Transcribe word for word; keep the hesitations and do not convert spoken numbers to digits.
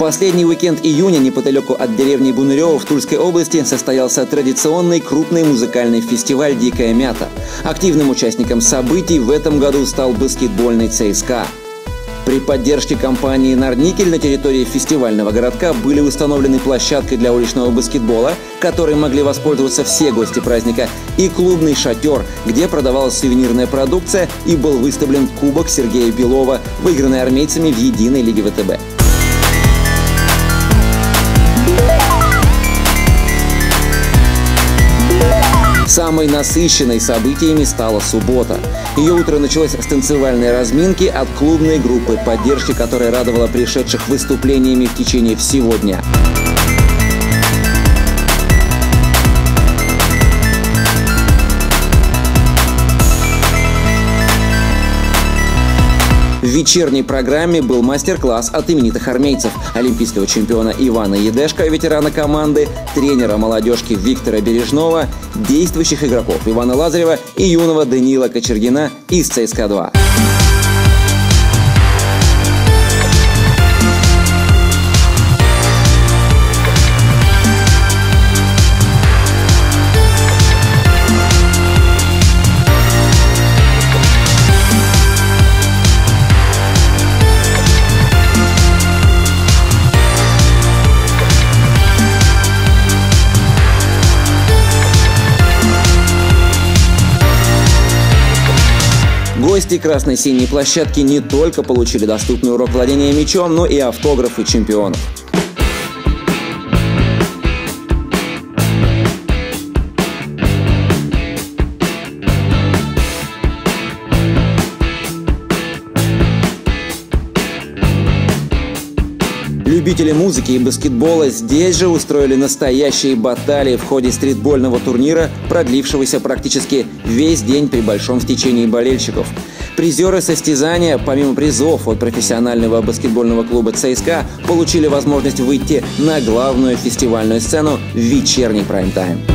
последний уикенд июня неподалеку от деревни Бунырёво в Тульской области состоялся традиционный крупный музыкальный фестиваль «Дикая мята». Активным участником событий в этом году стал баскетбольный ЦСКА. При поддержке компании «Норникель» на территории фестивального городка были установлены площадка для уличного баскетбола, которой могли воспользоваться все гости праздника, и клубный шатер, где продавалась сувенирная продукция и был выставлен кубок Сергея Белова, выигранный армейцами в единой лиге ВТБ. Самой насыщенной событиями стала суббота. Ее утро началось с танцевальной разминки от клубной группы поддержки, которая радовала пришедших выступлениями в течение всего дня. В вечерней программе был мастер-класс от именитых армейцев: олимпийского чемпиона Ивана Едешко, ветерана команды, тренера молодежки Виктора Бережного, действующих игроков Ивана Лазарева и юного Даниила Кочергина из ЦСКА два. Гости красно-синей площадки не только получили доступный урок владения мячом, но и автографы чемпионов. Любители музыки и баскетбола здесь же устроили настоящие баталии в ходе стритбольного турнира, продлившегося практически весь день при большом стечении болельщиков. Призеры состязания, помимо призов от профессионального баскетбольного клуба ЦСКА, получили возможность выйти на главную фестивальную сцену в вечерний прайм-тайм.